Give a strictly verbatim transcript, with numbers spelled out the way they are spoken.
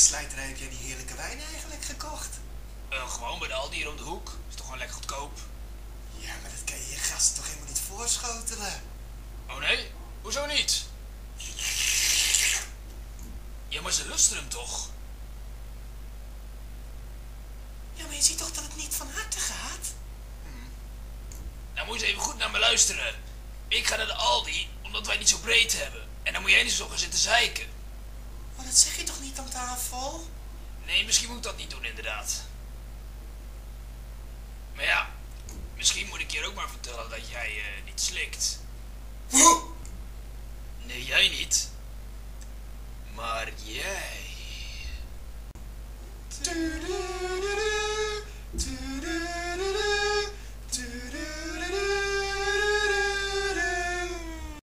slijterij heb jij die heerlijke wijn eigenlijk gekocht? Uh, gewoon bij de Aldi hier om de hoek. Is toch gewoon lekker goedkoop? Ja, maar dat kan je je gasten toch helemaal niet voorschotelen? Oh nee? Hoezo niet? Ja, maar ze lusten hem toch? Ja, maar je ziet toch dat het niet van harte gaat? Hmm. Nou moet je eens even goed naar me luisteren. Ik ga naar de Aldi, omdat wij niet zo breed hebben. En dan moet jij niet zo gaan zitten zeiken. Maar dat zeg je toch niet aan tafel? Nee, misschien moet ik dat niet doen inderdaad. Maar ja, misschien moet ik je ook maar vertellen dat jij uh, niet slikt. Nee, jij niet. Maar jij...